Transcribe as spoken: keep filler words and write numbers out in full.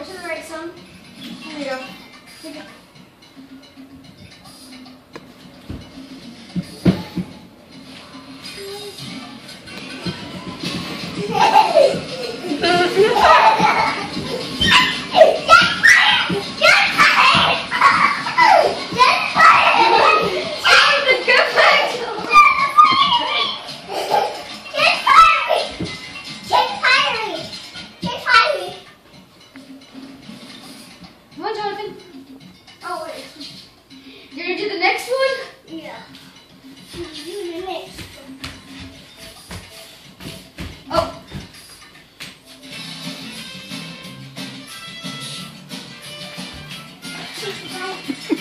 More to the right some. There you go. Take it. Come on, Jonathan. Oh, wait. You're gonna do the next one? Yeah. Do the next one. Oh. Take it out.